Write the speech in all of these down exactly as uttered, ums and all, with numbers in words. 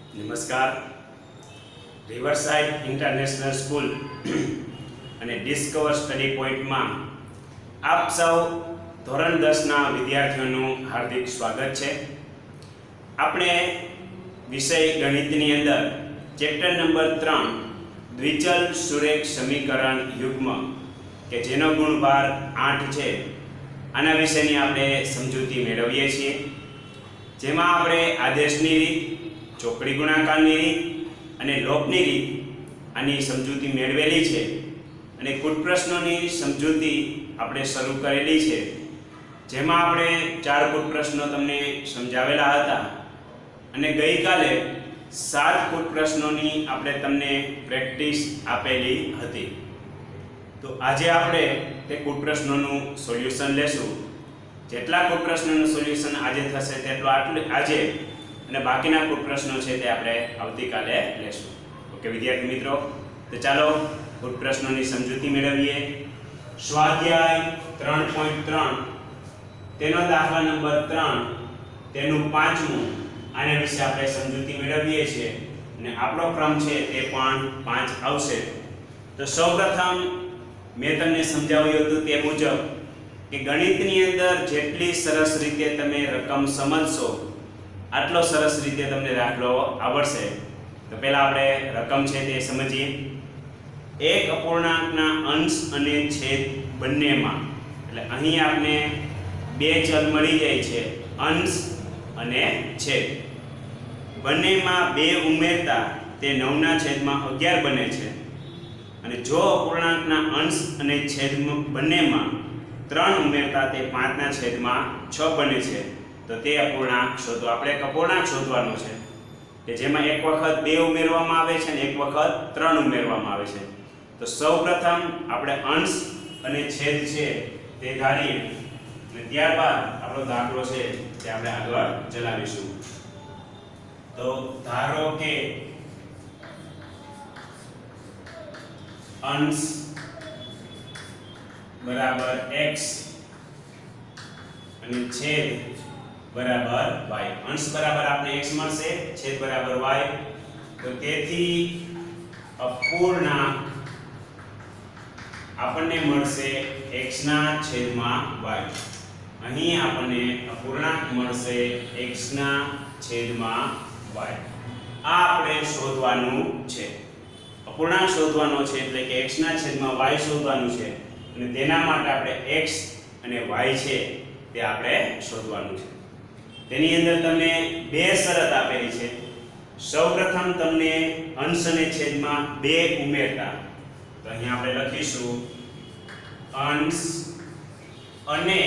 નમસ્કાર. Riverside international school અને discover study પોઈન્ટમાં આપ સૌ ધોરણ દસના વિદ્યાર્થીઓનું હાર્દિક સ્વાગત છે. આપણે વિષય ગણિતની અંદર ચેપ્ટર નંબર ત્રણ દ્વિચલ સુરેખ સમીકરણ યુગ્મ કે જેનો ગુણભાર આઠ છે આના વિશેની આપણે સમજૂતી મેળવીએ છીએ, જેમાં આપણે આદેશની રીત, ચોકડી ગુણાકારની રીત અને લોપની રીત આની સમજૂતી મેળવેલી છે અને કુટ પ્રશ્નોની સમજૂતી આપણે શરૂ કરેલી છે, જેમાં આપણે ચાર કુટ પ્રશ્નો તમને સમજાવેલા હતા અને ગઈકાલે સાત કુટ પ્રશ્નોની આપણે તમને પ્રેક્ટિસ આપેલી હતી. તો આજે આપણે તે કુટ પ્રશ્નોનું સોલ્યુશન લેશું. જેટલા કુટ પ્રશ્નોનું સોલ્યુશન આજે થશે તેટલું આટલું આજે અને બાકીના કુટ પ્રશ્નો છે તે આપણે આવતીકાલે લેશું. ઓકે વિદ્યાર્થી મિત્રો, તો ચાલો કુટ પ્રશ્નોની સમજૂતી મેળવીએ. સ્વાધ્યાય ત્રણ પોઈન્ટ ત્રણ તેનો દાખલા નંબર ત્રણ તેનું પાંચમું આના વિશે આપણે સમજૂતી મેળવીએ છીએ અને આપણો ક્રમ છે તે પણ પાંચ આવશે. તો સૌપ્રથમ મેં તમને સમજાવ્યું હતું તે મુજબ કે ગણિતની અંદર જેટલી સરસ રીતે તમે રકમ સમજશો આટલો સરસ રીતે તમને દાખલો આવડશે. તો પહેલા આપણે રકમ છે તે સમજીએ. એક અપૂર્ણાંકના અંશ અને છેદ બંનેમાં, એટલે અહીં આપણે બે ચલ મળી જાય છે, અંશ અને છેદ. બંનેમાં બે ઉમેરતા તે નવ ના છેદમાં અગિયાર બને છે અને જો અપૂર્ણાંકના અંશ અને છેદ બંનેમાં ત્રણ ઉમેરતા તે પાંચ ના છેદમાં છ બને છે, તો તે અપૂર્ણાંક શોધો. આપણે એક અપૂર્ણાંક શોધવાનો છે કે જેમાં એક વખત બે ઉમેરવામાં આવે છે અને એક વખત ત્રણ ઉમેરવામાં આવે છે. તો સૌપ્રથમ આપણે અંશ અને છેદ છે તે ધારીએ અને ત્યારબાદ આપણો દાખલો છે તે આપણે આગળ ચલાવીશું. તો ધારો કે અંશ બરાબર x અને છેદ બરાબર y. અંશ બરાબર આપણે x મળશે, છેદ બરાબર y. તો તેથી અપૂર્ણાંક આપણને મળશે x ના છેદમાં y. અહીં આપણને અપૂર્ણાંક મળશે x ના છેદમાં y. આ આપણે શોધવાનું છે. અપૂર્ણાંક શોધવાનો છે એટલે કે x ના છેદમાં y શોધવાનું છે અને તેના માટે આપણે x અને y છે તે આપણે શોધવાનું છે. તેની અંદર તમને બે શરત આપેલી છે. સૌપ્રથમ તમને અંશ અને છેદમાં બે ઉમેરતા, તો અહીં આપણે લખીશું અંશ અને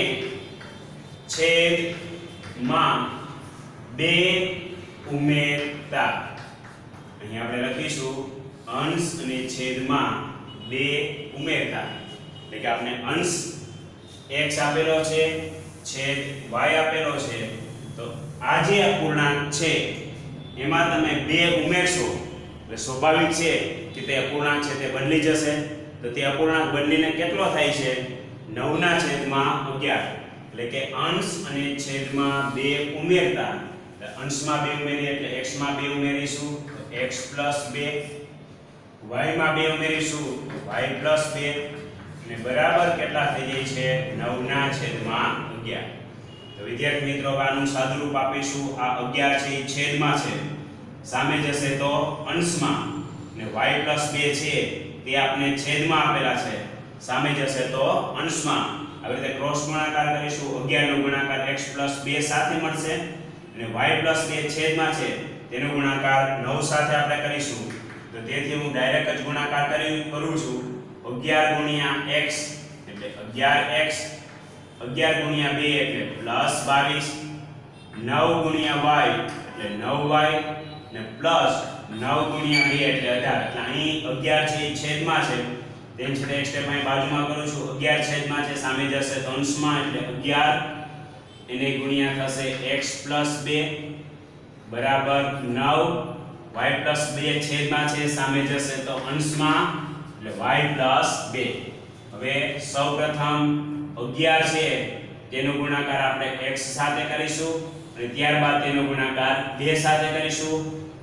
છેદમાં બે ઉમેરતા. અહીં આપણે લખીશું અંશ અને છેદમાં બે ઉમેરતા, એટલે કે આપણે અંશ x આપેલો છે, છેદ y આપેલો છે. તો આ જે અપૂર્ણાંક છે એમાં તમે બે ઉમેરશો એટલે સ્વાભાવિક છે કે તે અપૂર્ણાંક છે તે બદલી જશે. તો તે અપૂર્ણાંક બદલીને કેટલો થાય છે? નવ ના છેદમાં અગિયાર. એટલે કે અંશ અને છેદમાં બે ઉમેરતા, અંશમાં બે ઉમેરીએ એટલે x માં બે ઉમેરીશું તો x પ્લસ બે, y માં બે ઉમેરીશું y પ્લસ બે અને બરાબર કેટલા થઈ જાય છે? નવ ના છેદમાં અગિયાર. તો વિદ્યાર્થી મિત્રો આનું સાદુરૂપ આપીશું. આ અગિયાર છે એ છેદમાં છે, સામે જશે તો અંશમાં, અને y પ્લસ બે છે તે આપણે છેદમાં આપેલા છે, સામે જશે તો અંશમાં. આવી રીતે ક્રોસ ગુણાકાર કરીશું. અગિયાર નો ગુણાકાર x પ્લસ બે સાથે મળશે અને y પ્લસ બે છેદમાં છે તેનો ગુણાકાર નવ સાથે આપણે કરીશું. તો તેથી હું ડાયરેક્ટ જ ગુણાકાર કરી કરું છું. અગિયાર ગુણ્યા x એટલે અગિયાર x, અગિયાર ગુણ્યા બે એટલે પ્લસ બાવીસ, નવ ગુણ્યા y એટલે નવ y ને પ્લસ નવ ગુણ્યા બે એટલે અઢાર. એટલે અહીં અગિયાર છે એ છેદમાં છે, તેમ છતાં એક સ્ટેપ અહીં બાજુમાં કરું છું. અગિયાર છેદમાં છે, સામે જશે તો અંશમાં એટલે અગિયાર એને ગુણ્યા થશે x પ્લસ બે બરાબર નવ, y પ્લસ બે છેદમાં છે, સામે જશે તો અંશમાં એટલે y પ્લસ બે. હવે સૌપ્રથમ અગિયાર છે તેનો ગુણાકાર આપણે x સાથે કરીશું અને ત્યારબાદ તેનો ગુણાકાર બે સાથે કરીશું.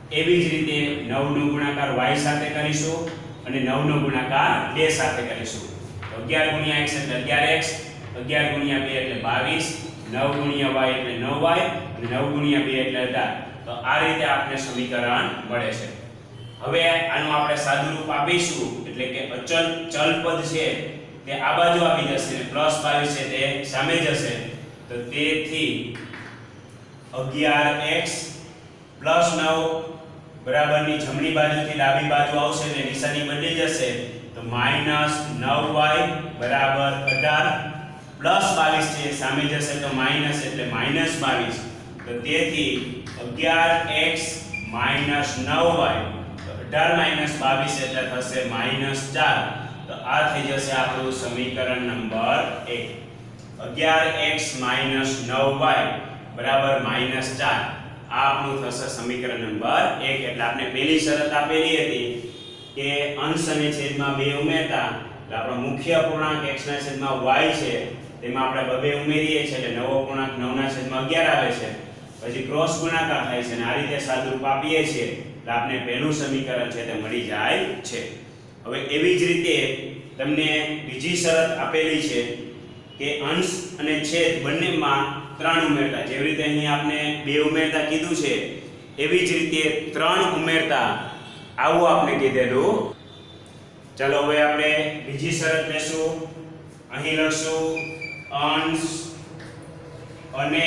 એવી જ રીતે નવ નો ગુણાકાર y સાથે કરીશું અને નવ નો ગુણાકાર બે સાથે કરીશું. તો અગિયાર ગુણ્યા x એટલે અગિયાર x, અગિયાર ગુણ્યા બે એટલે બાવીસ, નવ ગુણ્યા y એટલે નવ y અને નવ ગુણ્યા બે એટલે અઢાર. તો આ રીતે આપણે સમીકરણ મળે છે. હવે આનું આપણે સાદું રૂપ આપીશું એટલે કે અચલ ચલ પદ છે તે આ બાજુ આવી જશે અને પ્લસ બાવીસ છે તે સામે જશે. તો તેથી અગિયાર x પ્લસ નવ બરાબરની જમણી બાજુથી ડાબી બાજુ આવશે એટલે નિશાની બદલી જશે. તો માઈનસ નવ y બરાબર અઢાર પ્લસ બાવીસ છે સામે જશે તો માઈનસ એટલે માઈનસ બાવીસ. તો તેથી અગિયાર x માઈનસ નવ y, તો અઢાર માઈનસ બાવીસ એટલે થશે માઈનસ ચાર. તો આ થઈ જશે આપણું સમીકરણ નંબર એક. અગિયાર x માઈનસ નવ y બરાબર માઈનસ ચાર. આ આપણું થશે સમીકરણ નંબર એક. એટલે આપણે પહેલી શરત આપેલી હતી કે અંશ અને છેદમાં બે ઉમેરતા એટલે આપણો મુખ્ય પૂર્ણાંક x ના છેદમાં y છે તેમાં આપણે બે ઉમેરીએ છીએ એટલે નવો પૂર્ણાંક નવ ના છેદમાં અગિયાર આવે છે. પછી ક્રોસ ગુણાકાર થાય છે અને આ રીતે સાદુરૂપ આપીએ છીએ એટલે આપણે પહેલું સમીકરણ છે તે મળી જાય છે. હવે એવી જ રીતે તમને બીજી શરત આપેલી છે કે અંશ અને છેદ બંનેમાં ત્રણ ઉમેરતા. જેવી રીતે અહીં આપણે બે ઉમેરતા કીધું છે એવી જ રીતે ત્રણ ઉમેરતા આવું આપણે કીધેલું. ચાલો હવે આપણે બીજી શરત લેશું. અહીં લખશું અંશ અને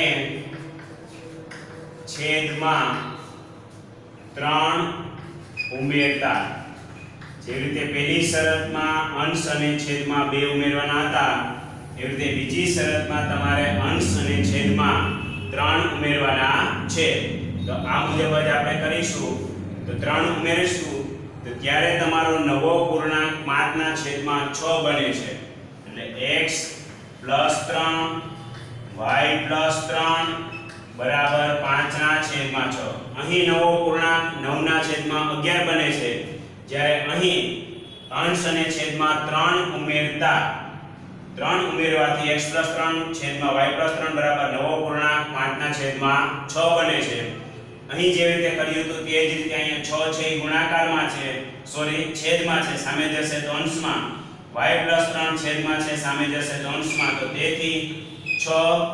છેદમાં ત્રણ ઉમેરતા. જેવી રીતે પહેલી શરતમાં અંશ અને છેદમાં બે ઉમેરવાના હતા એવી રીતે બીજી શરતમાં તમારે અંશ અને છેદમાં ત્રણ ઉમેરવાના છે. તો આ મુજબ જ આપણે કરીશું. તો ત્રણ ઉમેરીશું તો ત્યારે તમારો નવો પૂર્ણાંક પાંચ ના છેદમાં છ બને છે. એટલે x પ્લસ ત્રણ y પ્લસ ત્રણ બરાબર પાંચ ના છેદમાં છ. અહીં નવો પૂર્ણાંક નવ ના છેદમાં અગિયાર બને છે. જ્યારે અહીં અંશ અને છેદમાં ત્રણ ઉમેરતા ત્રણ ઉમેરવાથી x પ્લસ ત્રણ છેદમાં y પ્લસ ત્રણ બરાબર નવો પૂર્ણાંક પાંચ ના છેદમાં છ બને છે. અહીં જેવી રીતે કર્યું હતું તે જ રીતે અહીંયા છ છે એ ગુણાકારમાં છે, સોરી છેદમાં છે, સામે જશે તો અંશમાં. y પ્લસ ત્રણ છેદમાં છે સામે જશે તો અંશમાં. તો તેથી છ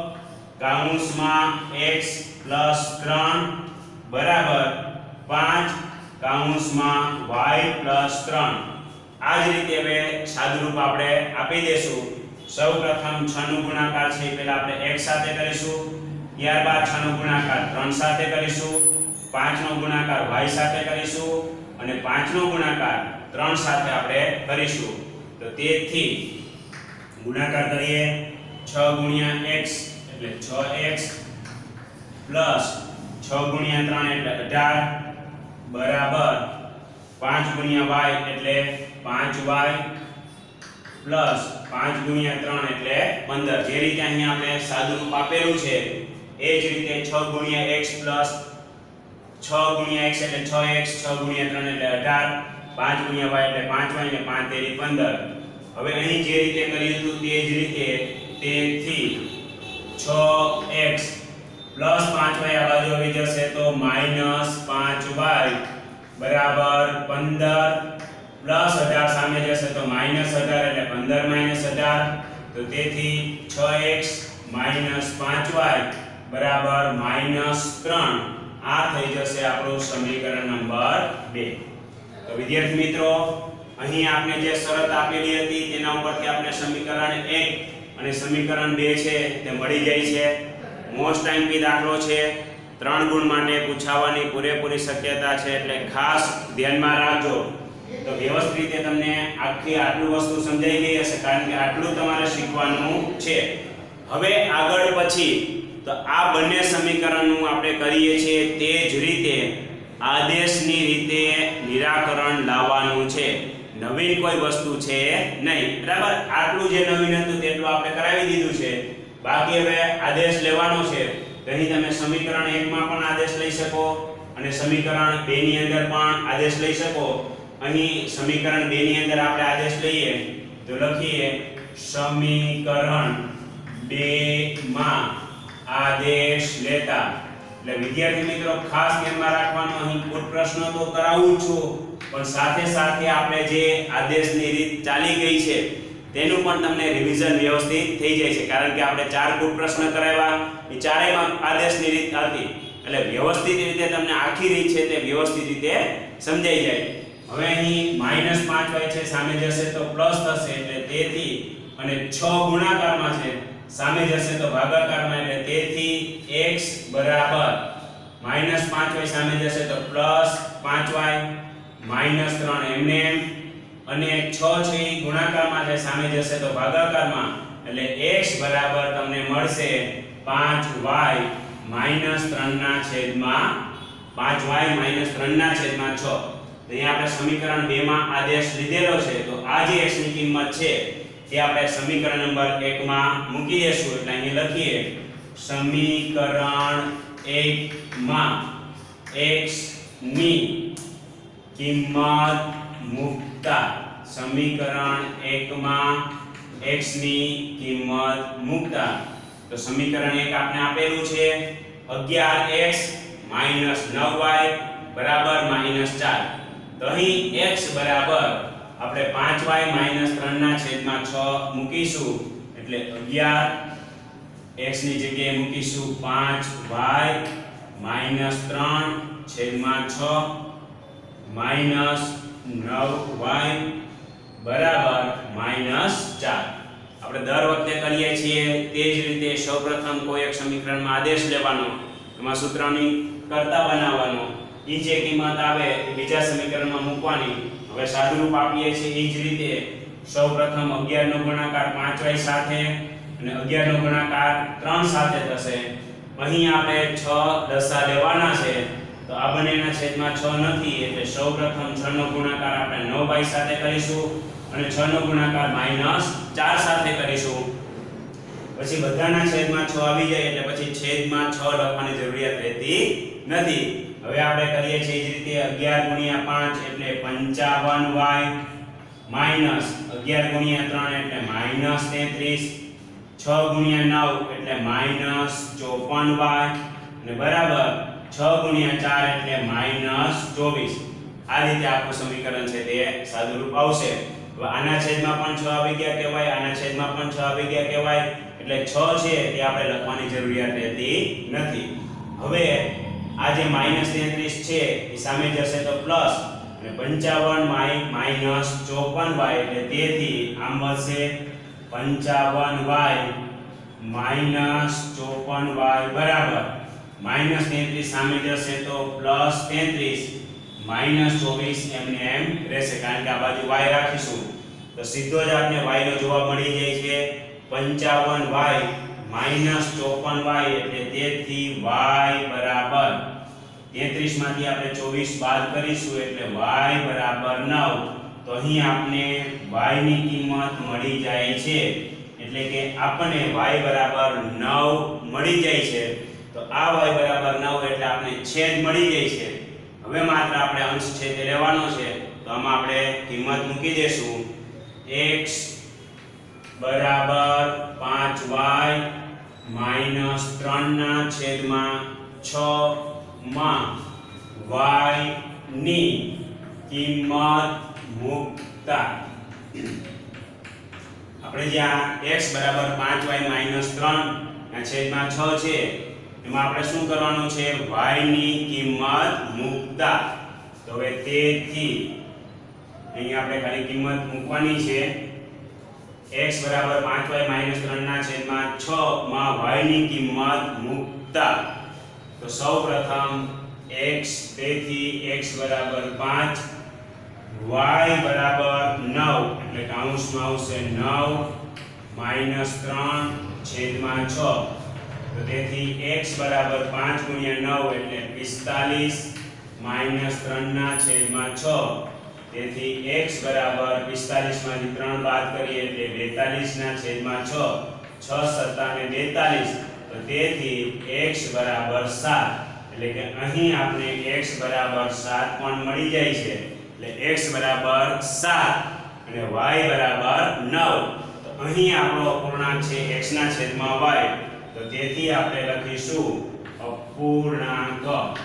કૌંસમાં x પ્લસ ત્રણ બરાબર પાંચ કૌંસમાં y પ્લસ ત્રણ. આ જ રીતે હવે સાદુરૂપ આપણે આપી દેશું. સૌપ્રથમ છ નો ગુણાકાર છે પહેલા આપણે x સાથે કરીશું, ત્યારબાદ છ નો ગુણાકાર ત્રણ સાથે કરીશું, પાંચ નો ગુણાકાર y સાથે કરીશું અને પાંચ નો ગુણાકાર ત્રણ સાથે આપણે કરીશું. તો તેથી ગુણાકાર કરીએ છ ગુણ્યા x એટલે છ x પ્લસ છ ગુણ્યા ત્રણ એટલે અઢાર બરાબર પાંચ ગુણ્યા y એટલે પાંચ y પ્લસ પાંચ ગુણ્યા ત્રણ એટલે પંદર. જે રીતે અહીંયા આપણે સાદુરૂપ આપેલું છે એ જ રીતે છ ગુણ્યા x પ્લસ છ ગુણ્યા x એટલે છ x, છ ગુણ્યા ત્રણ એટલે અઢાર, પાંચ ગુણ્યા y એટલે પાંચ y અને પાંચ તેરી પંદર. હવે અહીં જે રીતે કર્યું હતું તે જ રીતે તેથી છ x પ્લસ પાંચ y આ બાજુ આવી જશે તો માઈનસ પાંચ y બરાબર પંદર પ્લસ અઢાર સામે જશે તો માઈનસ અઢાર એટલે પંદર માઈનસ અઢાર. તો તેથી છ x માઈનસ પાંચ y બરાબર માઈનસ ત્રણ. આ થઈ જશે આપણું સમીકરણ નંબર બે. તો વિદ્યાર્થી મિત્રો અહીં આપણે જે શરત આપેલી હતી તેના ઉપરથી આપણે સમીકરણ એક અને સમીકરણ બે છે તે મળી જાય છે. મોસ્ટ ટાઈમથી દાખલો છે, ત્રણ ગુણ માટે પૂછાવાની પૂરેપૂરી શક્યતા છે એટલે ખાસ ધ્યાનમાં રાખજો. તો વ્યવસ્થિત રીતે તમને આખી આટલું વસ્તુ સમજાઈ ગઈ હશે કારણ કે આટલું તમારે શીખવાનું છે. હવે આગળ પછી તો આ બંને સમીકરણનું આપણે કરીએ છીએ તે જ રીતે આદેશની રીતે નિરાકરણ લાવવાનું છે. નવીન કોઈ વસ્તુ છે નહીં, બરાબર. આટલું જે નવીન હતું તેટલું આપણે કરાવી દીધું છે. બાકી હવે આદેશ લેવાનો છે. તો અહીં તમે સમીકરણ એક માં પણ આદેશ લઈ શકો અને સમીકરણ બે ની અંદર પણ આદેશ લઈ શકો. અહીં સમીકરણ બે ની અંદર આપણે આદેશ લઈએ તો લખીએ સમીકરણ બે માં આદેશ લેતા એટલે વિદ્યાર્થી મિત્રો ખાસ ધ્યાનમાં રાખવાનું, અહીં કુલ પ્રશ્ન તો કરાવું છું પણ સાથે સાથે આપણે જે આદેશની રીત ચાલી ગઈ છે તેનું પણ તમને રિવિઝન વ્યવસ્થિત થઈ જાય છે, કારણ કે આપણે ચાર કુલ પ્રશ્ન કરાવ્યા, એ ચારેયમાં આદેશની રીત હતી એટલે વ્યવસ્થિત રીતે તમને આખી રીત છે તે વ્યવસ્થિત રીતે સમજાઈ જાય. હવે અહીં માઈનસ પાંચ વાય છે, સામે જશે તો પ્લસ થશે એટલે તેથી, અને છ ગુણાકારમાં છે સામે જશે તો ભાગાકારમાં એટલે તેથી x બરાબર માઈનસ પાંચ વાય સામે જશે તો પ્લસ પાંચ વાય માઈનસ ત્રણ એમને એમ, અને છ છે એ ગુણાકારમાં છે સામે જશે તો ભાગાકારમાં એટલે x બરાબર તમને મળશે પાંચ વાય માઈનસ ત્રણ ના છેદમાં પાંચ વાય માઈનસ ત્રણ ના છેદમાં છ. તો અહીંયા આપણે સમીકરણ બે માં આદેશ લીધેલો છે, તો આ જે x ની કિંમત છે તે આપણે સમીકરણ નંબર એક માં મૂકી દેશું. એટલે અહીં લખીએ સમીકરણ એક માં x ની કિંમત મૂકતા, સમીકરણ એક માં x ની કિંમત મૂકતા. તો સમીકરણ એક આપણે આપેલું છે અગિયાર x માઈનસ નવ વાય બરાબર માઈનસ ચાર. તો અહીં x બરાબર આપણે પાંચ વાય માઈનસ ત્રણ ના છેદમાં છ મૂકીશું એટલે અગિયાર, x ની જગ્યાએ મૂકીશું પાંચ વાય માઈનસ ત્રણ છેદમાં છ માઈનસ નવ વાય બરાબર માઈનસ ચાર. આપણે દર વખતે કરીએ છીએ તે જ રીતે સૌપ્રથમ કોઈ એક સમીકરણમાં આદેશ લેવાનો, એમાં સૂત્રની કરતા બનાવવાનો, એ જે કિંમત આવે એ બીજા સમીકરણમાં મૂકવાની. હવે સાદુરૂપ આપીએ છીએ એ જ રીતે સૌપ્રથમ અગિયાર નો ગુણાકાર પાંચ વાય સાથે અને અગિયાર નો ગુણાકાર ત્રણ સાથે થશે. અહીં આપણે છ દસા લેવાના છે તો આ બંનેના છેદમાં છ નથી એટલે સૌપ્રથમ છ નો ગુણાકાર આપણે નવ વાય સાથે કરીશું અને છ નો ગુણાકાર માઈનસ ચાર સાથે કરીશું. પછી બધાના છેદમાં છ આવી જાય એટલે પછી છેદમાં છ લખવાની જરૂરિયાત રહેતી નથી. હવે આપણે કરીએ છીએ એ જ રીતે અગિયાર ગુણ્યા પાંચ એટલે પંચાવન વાય માઈનસ અગિયાર ગુણ્યા ત્રણ એટલે માઈનસ તેત્રીસ, છ ગુણ્યા નવ એટલે માઈનસ ચોપન વાય અને બરાબર છ ગુણ્યા ચાર એટલે માઈનસ ચોવીસ. આ રીતે આપણું સમીકરણ છે તે સાદુરૂપ આવશે. હવે આના છેદમાં પણ છ આવી ગયા કહેવાય, આના છેદમાં પણ છ આવી ગયા કહેવાય એટલે છ છે તે આપણે લખવાની જરૂરિયાત રહેતી નથી. હવે આ જે માઈનસ તેત્રીસ છે એ સામે જશે તો પ્લસ અને પંચાવન માઈનસ ચોપન વાય એટલે તેથી આમ વધશે પંચાવન વાય માઈનસ ચોપન વાય બરાબર માઈનસ તેત્રીસ સામે જશે તો પ્લસ તેત્રીસ માઈનસ ચોવીસ એમને એમ રહેશે, કારણ કે આ બાજુ y રાખીશું તો સીધો જ આપણે y નો જવાબ મળી જાય છે પંચાવન વાય માઈનસ ચોપન વાય એટલે તેથી y બરાબર તેત્રીસ માંથી આપણે ચોવીસ બાદ કરીશું એટલે y બરાબર નવ. તો અહીં આપણે y ની કિંમત મળી જાય છે એટલે કે આપણને y બરાબર નવ મળી જાય છે. તો આ y બરાબર નવ એટલે આપણે છેદ મળી જાય છે. હવે માત્ર આપણે અંશ છે તે લેવાનો છે, તો આમાં આપણે કિંમત મૂકી દેશું x બરાબર પાંચ વાય માઈનસ ત્રણ ના છેદમાં છ માં y ની કિંમત મૂકતા આપણે જ્યાં x બરાબર પાંચ વાય માઈનસ ત્રણ ના છેદમાં છ છે એમાં આપણે શું કરવાનું છે y ની કિંમત મૂકતા. તો હવે તેથી અહીં આપણે ખાલી કિંમત મૂકવાની છે x બરાબર પાંચ વાય માઈનસ ત્રણ ના છેદમાં છ માં y ની કિંમત મૂકતા. તો સૌપ્રથમ x તેથી x બરાબર પાંચ y બરાબર નવ એટલે કૌંસમાં આવશે નવ માઈનસ ત્રણ છેદમાં છ. તો તેથી x બરાબર પાંચ ગુણ્યા નવ એટલે પિસ્તાલીસ માઈનસ ત્રણ ના છેદમાં છ. તેથી x બરાબર પિસ્તાલીસ માંથી ત્રણ બાદ કરીએ એટલે બેતાલીસ ના છેદમાં છ. છ સત્તા ને બેતાલીસ. તો તેથી x બરાબર સાત એટલે કે અહીં આપણે x બરાબર સાત પણ મળી જાય છે. એટલે x બરાબર સાત અને y બરાબર નવ. તો અહીં આપણો અપૂર્ણાંક છે x ના છેદમાં y. તો તેથી આપણે લખીશું અપૂર્ણાંક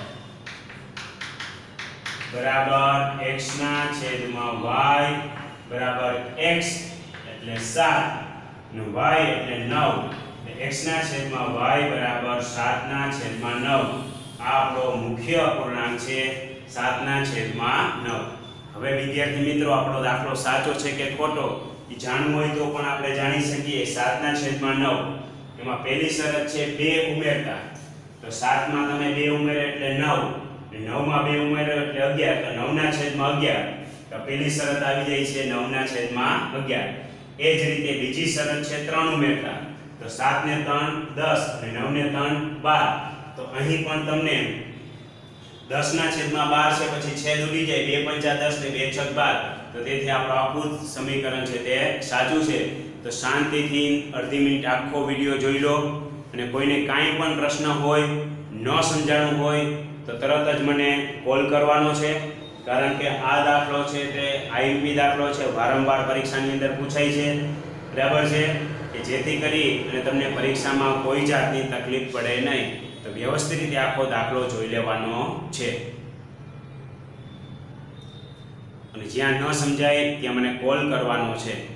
બરાબર x ના છેદમાં y બરાબર x એટલે સાત અને y એટલે નવ. x ના છેદમાં y બરાબર સાત ના છેદમાં નવ. આ આપણો મુખ્ય અપૂર્ણાંક છે સાત ના છેદમાં નવ. હવે વિદ્યાર્થી મિત્રો આપણો દાખલો સાચો છે કે ખોટો એ જાણવું હોય તો પણ આપણે જાણી શકીએ. સાત ના છેદમાં નવ એમાં પહેલી શરત છે બે ઉમેરતા. તો સાત માં તમે બે ઉમેરો એટલે નવ, અને નવ માં બે ઉમેરો એટલે અગિયાર. તો નવ ના છેદમાં અગિયાર. તો પહેલી શરત આવી જાય છે નવ ના છેદમાં અગિયાર. એ જ રીતે બીજી શરત છે ત્રણ ઉમેરતા. તો સાત ને ત્રણ દસ અને નવ ને ત્રણ બાર. તો અહીં પણ તમને દસ ના છેદમાં બાર છે, પછી છેદ ઉડી જાય, બે પંચા દસ ને બે છક બાર. તો તેથી આપણું આખું સમીકરણ છે તે સાચું છે. તો શાંતિથી અડધી મિનિટ આખો વિડીયો જોઈ લો, અને કોઈને કાંઈ પણ પ્રશ્ન હોય, ન સમજાણું હોય તો તરત જ મને કોલ કરવાનો છે. કારણ કે આ દાખલો છે તે આઈએમપી દાખલો છે, વારંવાર પરીક્ષાની અંદર પૂછાય છે, બરાબર છે, કે જેથી કરી અને તમને પરીક્ષામાં કોઈ જાતની તકલીફ પડે નહીં. તો વ્યવસ્થિત રીતે આખો દાખલો જોઈ લેવાનો છે, અને જ્યાં ન સમજાય ત્યાં મને કોલ કરવાનો છે.